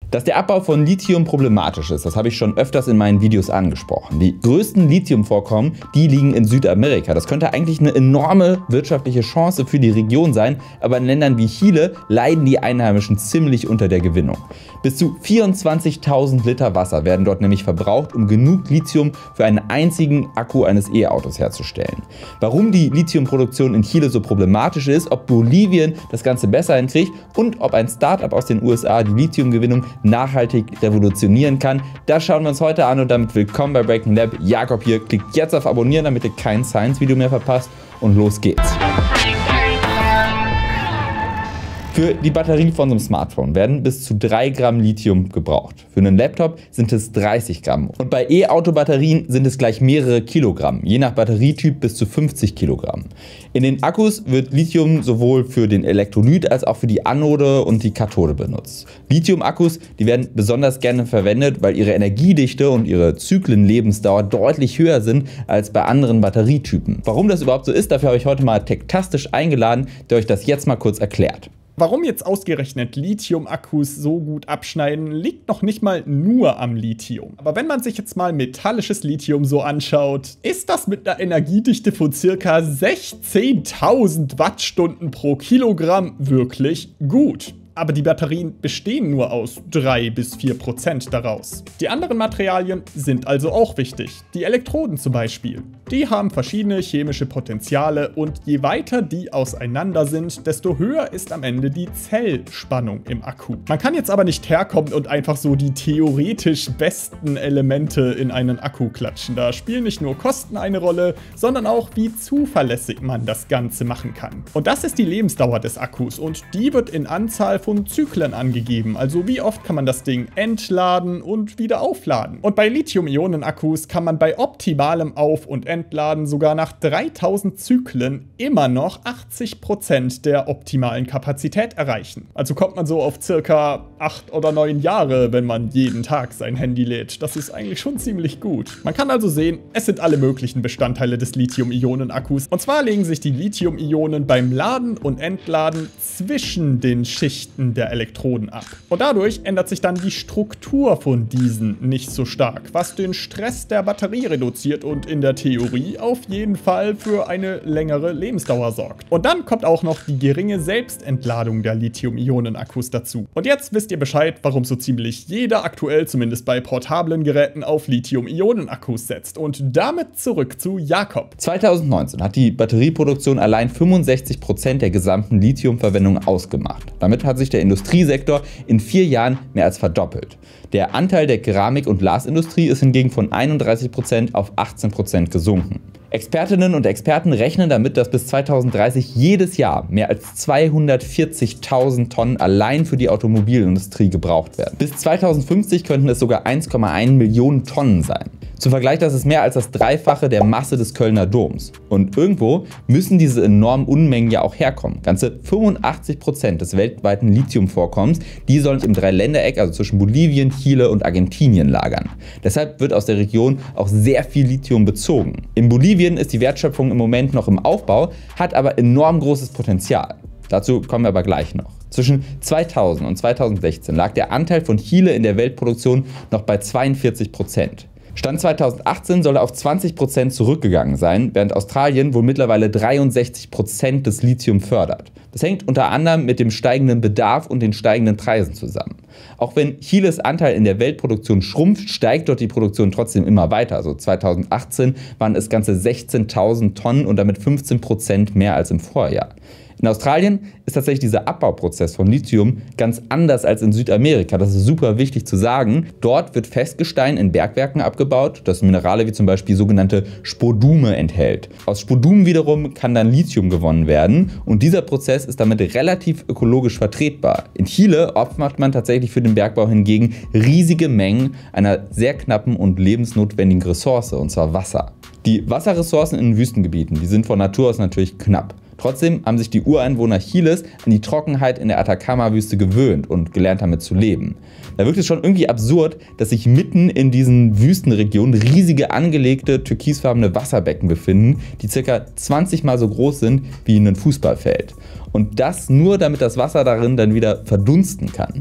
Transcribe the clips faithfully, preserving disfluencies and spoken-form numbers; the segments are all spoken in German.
Dass der Abbau von Lithium problematisch ist, das habe ich schon öfters in meinen Videos angesprochen. Die größten Lithiumvorkommen, die liegen in Südamerika. Das könnte eigentlich eine enorme wirtschaftliche Chance für die Region sein, aber in Ländern wie Chile leiden die Einheimischen ziemlich unter der Gewinnung. Bis zu vierundzwanzigtausend Liter Wasser werden dort nämlich verbraucht, um genug Lithium für einen einzigen Akku eines E-Autos herzustellen. Warum die Lithiumproduktion in Chile so problematisch ist, ob Bolivien das Ganze besser hinkriegt und ob ein Startup aus den U S A die Lithiumgewinnung nachhaltig revolutionieren kann, das schauen wir uns heute an und damit willkommen bei Breaking Lab. Jakob hier, klickt jetzt auf Abonnieren, damit ihr kein Science-Video mehr verpasst und los geht's. Für die Batterie von so einem Smartphone werden bis zu drei Gramm Lithium gebraucht. Für einen Laptop sind es dreißig Gramm. Und bei E-Auto-Batterien sind es gleich mehrere Kilogramm, je nach Batterietyp bis zu fünfzig Kilogramm. In den Akkus wird Lithium sowohl für den Elektrolyt als auch für die Anode und die Kathode benutzt. Lithium-Akkus, die werden besonders gerne verwendet, weil ihre Energiedichte und ihre Zyklenlebensdauer deutlich höher sind als bei anderen Batterietypen. Warum das überhaupt so ist, dafür habe ich heute mal Techtastisch eingeladen, der euch das jetzt mal kurz erklärt. Warum jetzt ausgerechnet Lithium-Akkus so gut abschneiden, liegt noch nicht mal nur am Lithium. Aber wenn man sich jetzt mal metallisches Lithium so anschaut, ist das mit einer Energiedichte von ca. sechzehntausend Wattstunden pro Kilogramm wirklich gut. Aber die Batterien bestehen nur aus drei bis vier Prozent daraus. Die anderen Materialien sind also auch wichtig. Die Elektroden zum Beispiel. Die haben verschiedene chemische Potenziale und je weiter die auseinander sind, desto höher ist am Ende die Zellspannung im Akku. Man kann jetzt aber nicht herkommen und einfach so die theoretisch besten Elemente in einen Akku klatschen. Da spielen nicht nur Kosten eine Rolle, sondern auch wie zuverlässig man das Ganze machen kann. Und das ist die Lebensdauer des Akkus und die wird in Anzahl von Zyklen angegeben, also wie oft kann man das Ding entladen und wieder aufladen. Und bei Lithium-Ionen-Akkus kann man bei optimalem Auf- und Entladen sogar nach dreitausend Zyklen immer noch achtzig Prozent der optimalen Kapazität erreichen. Also kommt man so auf circa acht oder neun Jahre, wenn man jeden Tag sein Handy lädt. Das ist eigentlich schon ziemlich gut. Man kann also sehen, es sind alle möglichen Bestandteile des Lithium-Ionen-Akkus. Und zwar legen sich die Lithium-Ionen beim Laden und Entladen zwischen den Schichten der Elektroden ab. Und dadurch ändert sich dann die Struktur von diesen nicht so stark, was den Stress der Batterie reduziert und in der Theorie auf jeden Fall für eine längere Lebensdauer sorgt. Und dann kommt auch noch die geringe Selbstentladung der Lithium-Ionen-Akkus dazu. Und jetzt wisst ihr Bescheid, warum so ziemlich jeder aktuell, zumindest bei portablen Geräten, auf Lithium-Ionen-Akkus setzt. Und damit zurück zu Jakob. zweitausendneunzehn hat die Batterieproduktion allein fünfundsechzig Prozent der gesamten Lithiumverwendung ausgemacht. Damit hat sich der Industriesektor in vier Jahren mehr als verdoppelt. Der Anteil der Keramik- und Glasindustrie ist hingegen von einunddreißig Prozent auf achtzehn Prozent gesunken. Expertinnen und Experten rechnen damit, dass bis zweitausenddreißig jedes Jahr mehr als zweihundertvierzigtausend Tonnen allein für die Automobilindustrie gebraucht werden. Bis zweitausendfünfzig könnten es sogar eins Komma eins Millionen Tonnen sein. Zum Vergleich, das ist mehr als das Dreifache der Masse des Kölner Doms. Und irgendwo müssen diese enormen Unmengen ja auch herkommen. Ganze fünfundachtzig Prozent des weltweiten Lithiumvorkommens, die sollen im Dreiländereck, also zwischen Bolivien, Chile und Argentinien lagern. Deshalb wird aus der Region auch sehr viel Lithium bezogen. In Bolivien ist die Wertschöpfung im Moment noch im Aufbau, hat aber enorm großes Potenzial. Dazu kommen wir aber gleich noch. Zwischen zweitausend und zweitausendsechzehn lag der Anteil von Chile in der Weltproduktion noch bei zweiundvierzig Prozent. Stand zweitausendachtzehn soll er auf zwanzig Prozent zurückgegangen sein, während Australien wohl mittlerweile dreiundsechzig Prozent des Lithium fördert. Das hängt unter anderem mit dem steigenden Bedarf und den steigenden Preisen zusammen. Auch wenn Chiles Anteil in der Weltproduktion schrumpft, steigt dort die Produktion trotzdem immer weiter. Also zweitausendachtzehn waren es ganze sechzehntausend Tonnen und damit fünfzehn Prozent mehr als im Vorjahr. In Australien ist tatsächlich dieser Abbauprozess von Lithium ganz anders als in Südamerika. Das ist super wichtig zu sagen. Dort wird Festgestein in Bergwerken abgebaut, das Minerale wie zum Beispiel sogenannte Spodume enthält. Aus Spodumen wiederum kann dann Lithium gewonnen werden und dieser Prozess ist damit relativ ökologisch vertretbar. In Chile opfert man tatsächlich für den Bergbau hingegen riesige Mengen einer sehr knappen und lebensnotwendigen Ressource, und zwar Wasser. Die Wasserressourcen in Wüstengebieten, die sind von Natur aus natürlich knapp. Trotzdem haben sich die Ureinwohner Chiles an die Trockenheit in der Atacama-Wüste gewöhnt und gelernt damit zu leben. Da wirkt es schon irgendwie absurd, dass sich mitten in diesen Wüstenregionen riesige angelegte türkisfarbene Wasserbecken befinden, die ca. zwanzig Mal so groß sind wie ein Fußballfeld. Und das nur, damit das Wasser darin dann wieder verdunsten kann.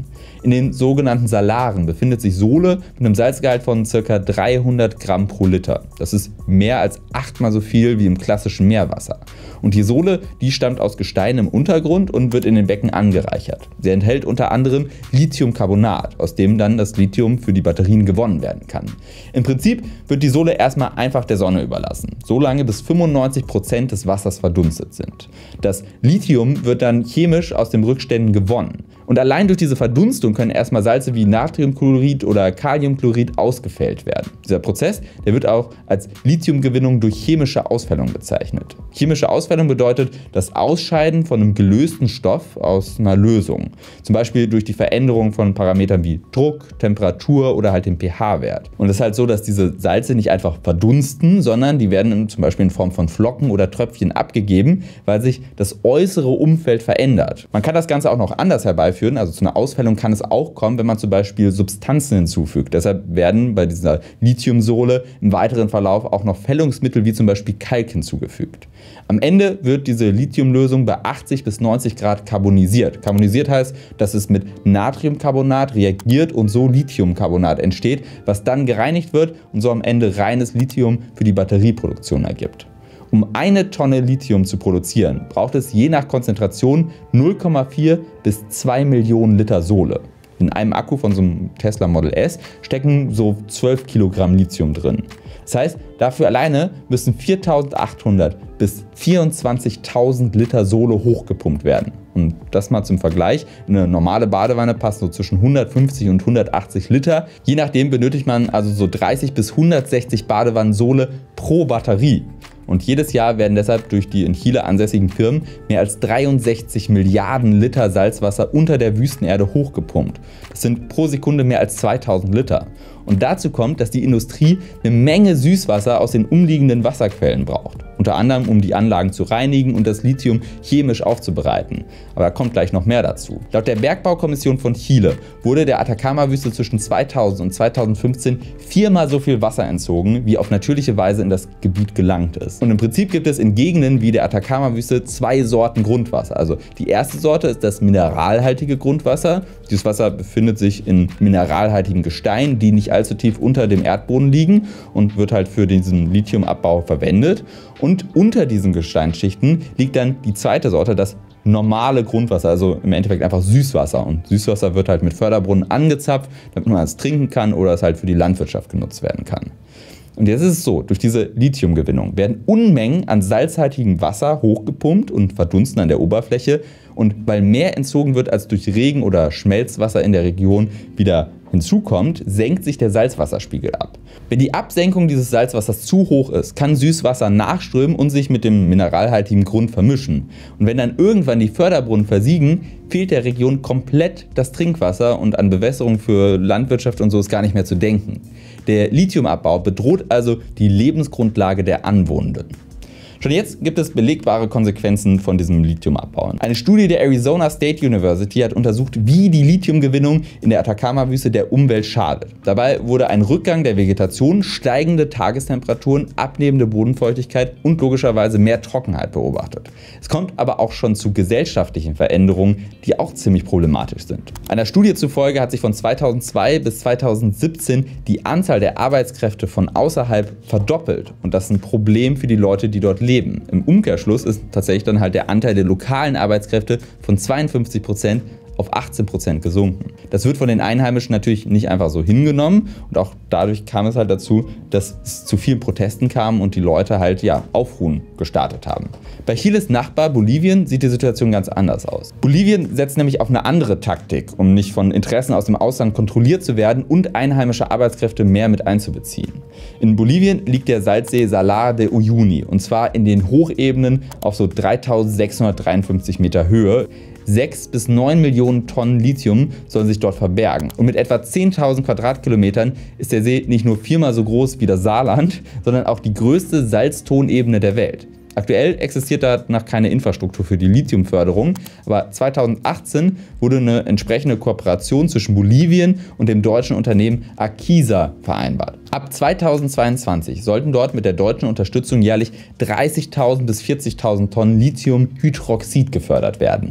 In den sogenannten Salaren befindet sich Sohle mit einem Salzgehalt von ca. dreihundert Gramm pro Liter. Das ist mehr als achtmal so viel wie im klassischen Meerwasser. Und die Sohle, die stammt aus Gestein im Untergrund und wird in den Becken angereichert. Sie enthält unter anderem Lithiumcarbonat, aus dem dann das Lithium für die Batterien gewonnen werden kann. Im Prinzip wird die Sohle erstmal einfach der Sonne überlassen, solange bis fünfundneunzig Prozent des Wassers verdunstet sind. Das Lithium wird dann chemisch aus den Rückständen gewonnen. Und allein durch diese Verdunstung können erstmal Salze wie Natriumchlorid oder Kaliumchlorid ausgefällt werden. Dieser Prozess, der wird auch als Lithiumgewinnung durch chemische Ausfällung bezeichnet. Chemische Ausfällung bedeutet das Ausscheiden von einem gelösten Stoff aus einer Lösung. Zum Beispiel durch die Veränderung von Parametern wie Druck, Temperatur oder halt dem pH-Wert. Und es ist halt so, dass diese Salze nicht einfach verdunsten, sondern die werden zum Beispiel in Form von Flocken oder Tröpfchen abgegeben, weil sich das äußere Umfeld verändert. Man kann das Ganze auch noch anders herbeiführen. Also zu einer Ausfällung kann es auch kommen, wenn man zum Beispiel Substanzen hinzufügt. Deshalb werden bei dieser Lithiumsohle im weiteren Verlauf auch noch Fällungsmittel wie zum Beispiel Kalk hinzugefügt. Am Ende wird diese Lithiumlösung bei achtzig bis neunzig Grad carbonisiert. Carbonisiert heißt, dass es mit Natriumcarbonat reagiert und so Lithiumcarbonat entsteht, was dann gereinigt wird und so am Ende reines Lithium für die Batterieproduktion ergibt. Um eine Tonne Lithium zu produzieren, braucht es je nach Konzentration null Komma vier bis zwei Millionen Liter Sohle. In einem Akku von so einem Tesla Model S stecken so zwölf Kilogramm Lithium drin. Das heißt, dafür alleine müssen viertausendachthundert bis vierundzwanzigtausend Liter Sohle hochgepumpt werden. Und das mal zum Vergleich, eine normale Badewanne passt so zwischen hundertfünfzig und hundertachtzig Liter. Je nachdem benötigt man also so dreißig bis hundertsechzig Badewannen Sohle pro Batterie. Und jedes Jahr werden deshalb durch die in Chile ansässigen Firmen mehr als dreiundsechzig Milliarden Liter Salzwasser unter der Wüstenerde hochgepumpt. Das sind pro Sekunde mehr als zweitausend Liter. Und dazu kommt, dass die Industrie eine Menge Süßwasser aus den umliegenden Wasserquellen braucht. Unter anderem, um die Anlagen zu reinigen und das Lithium chemisch aufzubereiten. Aber da kommt gleich noch mehr dazu. Laut der Bergbaukommission von Chile wurde der Atacama-Wüste zwischen zweitausend und zweitausendfünfzehn viermal so viel Wasser entzogen, wie auf natürliche Weise in das Gebiet gelangt ist. Und im Prinzip gibt es in Gegenden wie der Atacama-Wüste zwei Sorten Grundwasser. Also die erste Sorte ist das mineralhaltige Grundwasser. Dieses Wasser befindet sich in mineralhaltigen Gesteinen, die nicht allzu tief unter dem Erdboden liegen und wird halt für diesen Lithiumabbau verwendet. Und unter diesen Gesteinsschichten liegt dann die zweite Sorte, das normale Grundwasser, also im Endeffekt einfach Süßwasser. Und Süßwasser wird halt mit Förderbrunnen angezapft, damit man es trinken kann oder es halt für die Landwirtschaft genutzt werden kann. Und jetzt ist es so, durch diese Lithiumgewinnung werden Unmengen an salzhaltigem Wasser hochgepumpt und verdunsten an der Oberfläche. Und weil mehr entzogen wird, als durch Regen oder Schmelzwasser in der Region wieder hinzukommt, senkt sich der Salzwasserspiegel ab. Wenn die Absenkung dieses Salzwassers zu hoch ist, kann Süßwasser nachströmen und sich mit dem mineralhaltigen Grund vermischen. Und wenn dann irgendwann die Förderbrunnen versiegen, fehlt der Region komplett das Trinkwasser und an Bewässerung für Landwirtschaft und so ist gar nicht mehr zu denken. Der Lithiumabbau bedroht also die Lebensgrundlage der Anwohnenden. Schon jetzt gibt es belegbare Konsequenzen von diesem Lithiumabbau. Eine Studie der Arizona State University hat untersucht, wie die Lithiumgewinnung in der Atacama-Wüste der Umwelt schadet. Dabei wurde ein Rückgang der Vegetation, steigende Tagestemperaturen, abnehmende Bodenfeuchtigkeit und logischerweise mehr Trockenheit beobachtet. Es kommt aber auch schon zu gesellschaftlichen Veränderungen, die auch ziemlich problematisch sind. Einer Studie zufolge hat sich von zweitausendzwei bis zweitausendsiebzehn die Anzahl der Arbeitskräfte von außerhalb verdoppelt. Und das ist ein Problem für die Leute, die dort leben. Leben. Im Umkehrschluss ist tatsächlich dann halt der Anteil der lokalen Arbeitskräfte von zweiundfünfzig Prozent auf achtzehn Prozent gesunken. Das wird von den Einheimischen natürlich nicht einfach so hingenommen und auch dadurch kam es halt dazu, dass es zu vielen Protesten kam und die Leute halt ja Aufruhen gestartet haben. Bei Chiles Nachbar Bolivien sieht die Situation ganz anders aus. Bolivien setzt nämlich auf eine andere Taktik, um nicht von Interessen aus dem Ausland kontrolliert zu werden und einheimische Arbeitskräfte mehr mit einzubeziehen. In Bolivien liegt der Salzsee Salar de Uyuni und zwar in den Hochebenen auf so dreitausendsechshundertdreiundfünfzig Meter Höhe. sechs bis neun Millionen Tonnen Lithium sollen sich dort verbergen. Und mit etwa zehntausend Quadratkilometern ist der See nicht nur viermal so groß wie das Saarland, sondern auch die größte Salztonebene der Welt. Aktuell existiert da noch keine Infrastruktur für die Lithiumförderung, aber zweitausendachtzehn wurde eine entsprechende Kooperation zwischen Bolivien und dem deutschen Unternehmen Akisa vereinbart. Ab zweitausendzweiundzwanzig sollten dort mit der deutschen Unterstützung jährlich dreißigtausend bis vierzigtausend Tonnen Lithiumhydroxid gefördert werden.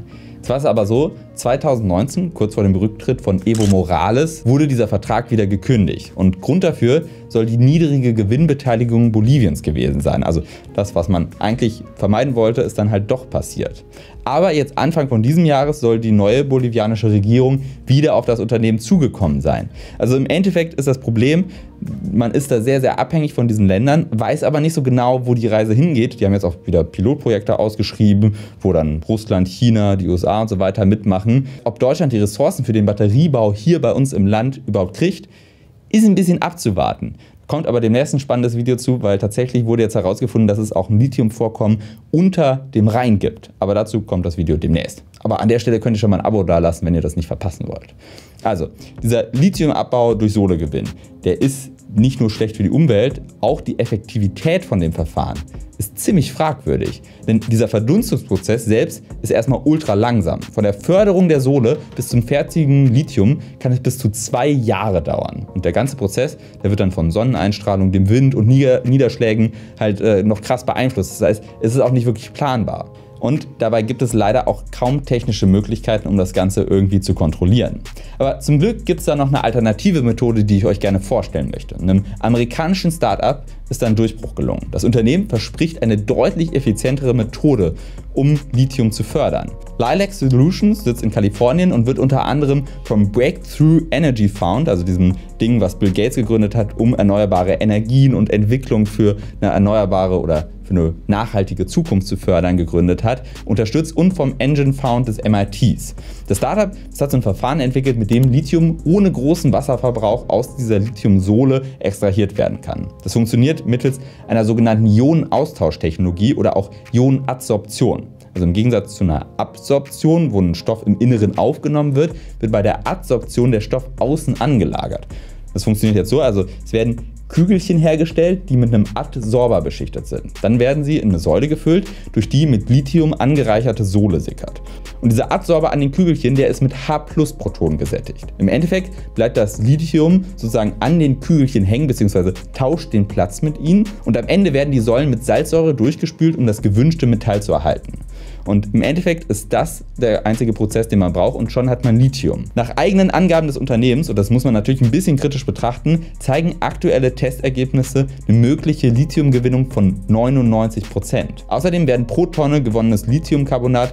Jetzt war es aber so, zweitausendneunzehn, kurz vor dem Rücktritt von Evo Morales, wurde dieser Vertrag wieder gekündigt. Und Grund dafür soll die niedrige Gewinnbeteiligung Boliviens gewesen sein. Also das, was man eigentlich vermeiden wollte, ist dann halt doch passiert. Aber jetzt Anfang von diesem Jahres soll die neue bolivianische Regierung wieder auf das Unternehmen zugekommen sein. Also im Endeffekt ist das Problem, man ist da sehr, sehr abhängig von diesen Ländern, weiß aber nicht so genau, wo die Reise hingeht. Die haben jetzt auch wieder Pilotprojekte ausgeschrieben, wo dann Russland, China, die U S A und so weiter mitmachen. Ob Deutschland die Ressourcen für den Batteriebau hier bei uns im Land überhaupt kriegt, ist ein bisschen abzuwarten. Kommt aber demnächst ein spannendes Video zu, weil tatsächlich wurde jetzt herausgefunden, dass es auch ein Lithiumvorkommen unter dem Rhein gibt. Aber dazu kommt das Video demnächst. Aber an der Stelle könnt ihr schon mal ein Abo dalassen, wenn ihr das nicht verpassen wollt. Also, dieser Lithiumabbau durch Sohlegewinn, der ist nicht nur schlecht für die Umwelt, auch die Effektivität von dem Verfahren ist ziemlich fragwürdig. Denn dieser Verdunstungsprozess selbst ist erstmal ultra langsam. Von der Förderung der Sohle bis zum fertigen Lithium kann es bis zu zwei Jahre dauern. Und der ganze Prozess, der wird dann von Sonneneinstrahlung, dem Wind und Niederschlägen halt äh, noch krass beeinflusst. Das heißt, es ist auch nicht wirklich planbar. Und dabei gibt es leider auch kaum technische Möglichkeiten, um das Ganze irgendwie zu kontrollieren. Aber zum Glück gibt es da noch eine alternative Methode, die ich euch gerne vorstellen möchte. Einem amerikanischen Startup ist da ein Durchbruch gelungen. Das Unternehmen verspricht eine deutlich effizientere Methode, um Lithium zu fördern. Lilac Solutions sitzt in Kalifornien und wird unter anderem vom Breakthrough Energy Fund, also diesem Ding, was Bill Gates gegründet hat, um erneuerbare Energien und Entwicklung für eine erneuerbare oder für eine nachhaltige Zukunft zu fördern, gegründet hat, unterstützt und vom Engine Fund des M I Ts. Das Startup das hat so ein Verfahren entwickelt, mit dem Lithium ohne großen Wasserverbrauch aus dieser Lithiumsohle extrahiert werden kann. Das funktioniert mittels einer sogenannten Ionenaustauschtechnologie oder auch Ionenadsorption. Also im Gegensatz zu einer Absorption, wo ein Stoff im Inneren aufgenommen wird, wird bei der Adsorption der Stoff außen angelagert. Das funktioniert jetzt so, also es werden Kügelchen hergestellt, die mit einem Adsorber beschichtet sind. Dann werden sie in eine Säule gefüllt, durch die mit Lithium angereicherte Sohle sickert. Und dieser Adsorber an den Kügelchen, der ist mit H plus Protonen gesättigt. Im Endeffekt bleibt das Lithium sozusagen an den Kügelchen hängen bzw. tauscht den Platz mit ihnen und am Ende werden die Säulen mit Salzsäure durchgespült, um das gewünschte Metall zu erhalten. Und im Endeffekt ist das der einzige Prozess, den man braucht und schon hat man Lithium. Nach eigenen Angaben des Unternehmens, und das muss man natürlich ein bisschen kritisch betrachten, zeigen aktuelle Testergebnisse eine mögliche Lithiumgewinnung von neunundneunzig Prozent. Außerdem werden pro Tonne gewonnenes Lithiumcarbonat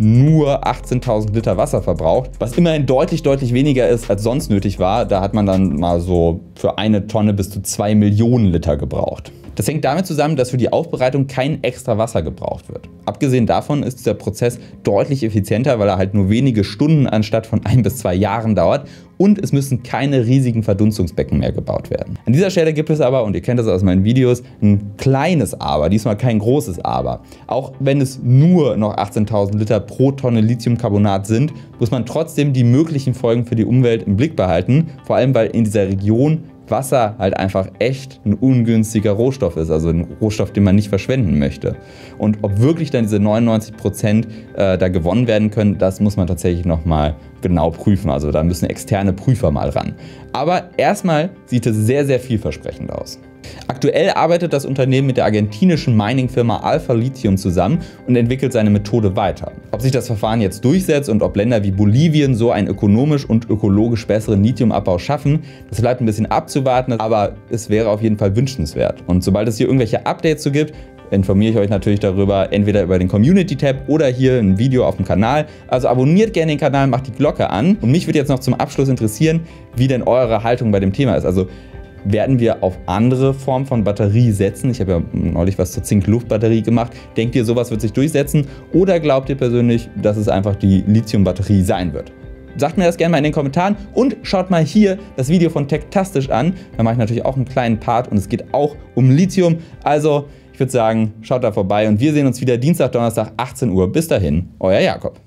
nur achtzehntausend Liter Wasser verbraucht, was immerhin deutlich, deutlich weniger ist, als sonst nötig war. Da hat man dann mal so für eine Tonne bis zu zwei Millionen Liter gebraucht. Das hängt damit zusammen, dass für die Aufbereitung kein extra Wasser gebraucht wird. Abgesehen davon ist dieser Prozess deutlich effizienter, weil er halt nur wenige Stunden anstatt von ein bis zwei Jahren dauert und es müssen keine riesigen Verdunstungsbecken mehr gebaut werden. An dieser Stelle gibt es aber, und ihr kennt das aus meinen Videos, ein kleines Aber, diesmal kein großes Aber. Auch wenn es nur noch achtzehntausend Liter pro Tonne Lithiumcarbonat sind, muss man trotzdem die möglichen Folgen für die Umwelt im Blick behalten, vor allem weil in dieser Region Wasser halt einfach echt ein ungünstiger Rohstoff ist, also ein Rohstoff, den man nicht verschwenden möchte. Und ob wirklich dann diese neunundneunzig Prozent äh, da gewonnen werden können, das muss man tatsächlich nochmal genau prüfen. Also da müssen externe Prüfer mal ran. Aber erstmal sieht es sehr, sehr vielversprechend aus. Aktuell arbeitet das Unternehmen mit der argentinischen Mining-Firma Alpha Lithium zusammen und entwickelt seine Methode weiter. Ob sich das Verfahren jetzt durchsetzt und ob Länder wie Bolivien so einen ökonomisch und ökologisch besseren Lithiumabbau schaffen, das bleibt ein bisschen abzuwarten, aber es wäre auf jeden Fall wünschenswert. Und sobald es hier irgendwelche Updates zu gibt, informiere ich euch natürlich darüber, entweder über den Community-Tab oder hier ein Video auf dem Kanal. Also abonniert gerne den Kanal, macht die Glocke an. Und mich würde jetzt noch zum Abschluss interessieren, wie denn eure Haltung bei dem Thema ist. Also werden wir auf andere Formen von Batterie setzen? Ich habe ja neulich was zur Zink-Luft-Batterie gemacht. Denkt ihr, sowas wird sich durchsetzen? Oder glaubt ihr persönlich, dass es einfach die Lithium-Batterie sein wird? Sagt mir das gerne mal in den Kommentaren und schaut mal hier das Video von Techtastisch an. Da mache ich natürlich auch einen kleinen Part und es geht auch um Lithium. Also ich würde sagen, schaut da vorbei und wir sehen uns wieder Dienstag, Donnerstag, achtzehn Uhr. Bis dahin, euer Jakob.